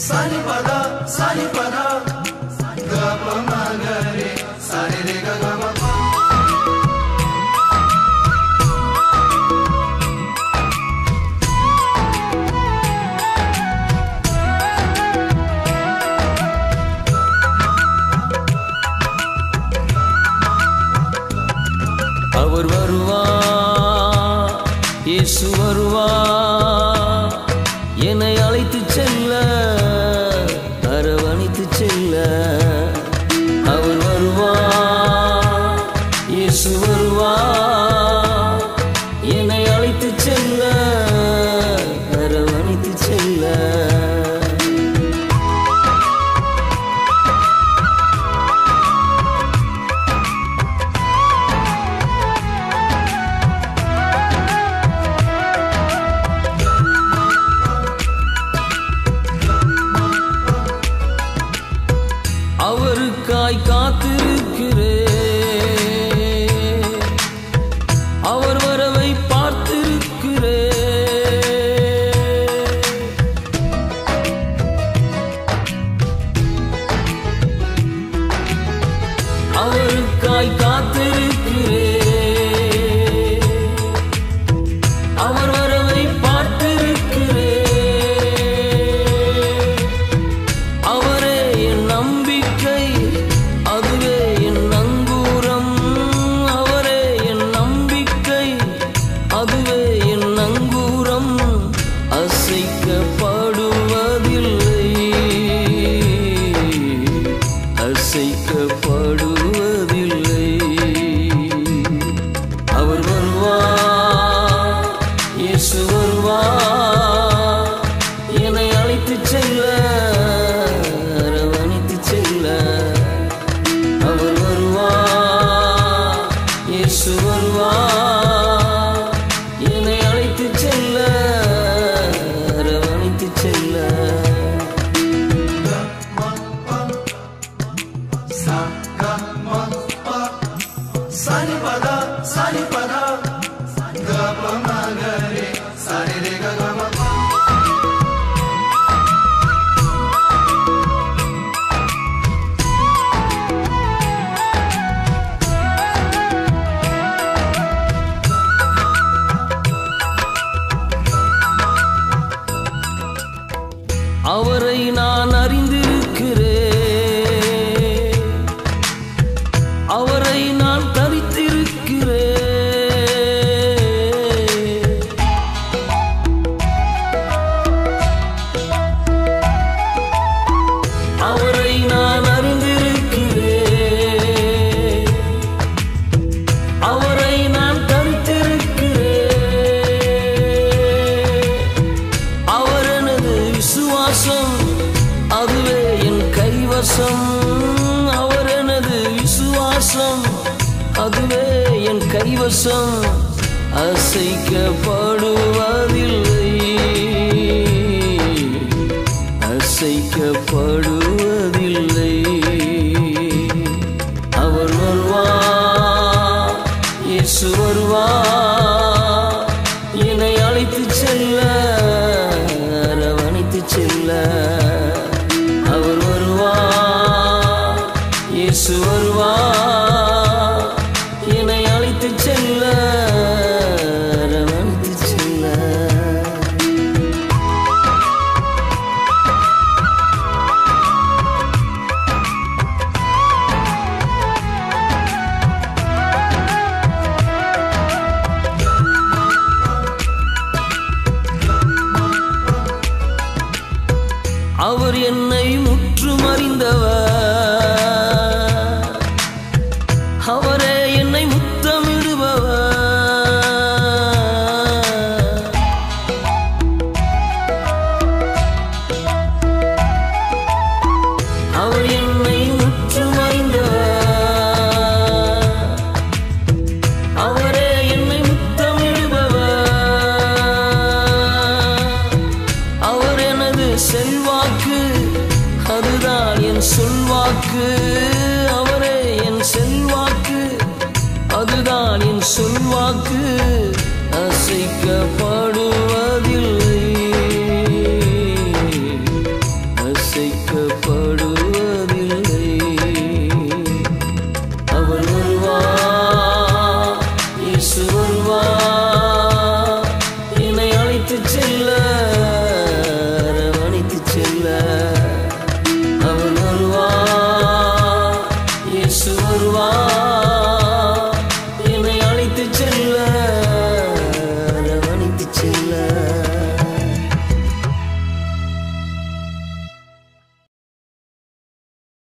அவர் வருவார், இயேசு வருவார், என்னை அழைத்து செல்ல, அரவணைத்து செல்ல. அவர் வருவார், இயேசு வருவார், என்னை அழைத்து செல்ல, அரவணைத்து செல்ல. அவருக்காய் காத்திருக்கிறேன், அவர் வரவை பார்த்திருக்கிறேன். அவருக்காய் காத்திருக்கிறேன், அவர் வரவை பார்த்திருக்கிறேன். அவரே என் நம்பிக்கை, அதுவே என் நங்கூரம். அவரே என் நம்பிக்கை, அதுவே என் நங்கூரம். அசைக்கப்படுவதில்லை, அசைக்கப்படுவதில்லை. அவர் வருவார், இயேசு வருவார், என்னை அழைத்து செல்ல, அரவணைத்து செல்ல. அவர் வருவார், இயேசு வருவார், என்னை அழைத்து செல்ல, அரவணைத்து செல்ல. அவரை நான் அறிந்திருக்கிறேன், அவரை நான் தரித்திருக்கிறேன். அவரை நான் அறிந்திருக்கிறேன், அவரை நான் தரித்திருக்கிறேன். அவர் எனது விசுவாசம், அதுவே என் கைவசம். அவர் எனது விசுவாசம், அதுவே என் கைவசம். அசைக்கப்படுவதில்லை, அசைக்கப்படுவதில்லை. அவர் வருவார், இயேசு வருவார், என்னை அழைத்து செல்ல, அரவணைத்து செல்ல. அவர் வருவார், இயேசு வருவார், என்னை அழைத்து செல்ல, அரவணைத்து செல்ல. அவர் என்னை முற்றும் அறிந்தவர், அவரே என்னை முத்தமிடுபவர். அவர் என்னை முற்றும் அறிந்தவர், அவரே என்னை முத்தமிடுபவர். அவர் எனது செல்வாக்கு, அதுதான் என் சொல்வாக்கு. அவரே என் செல்வாக்கு, அதுதான் என் சொல்வாக்கு.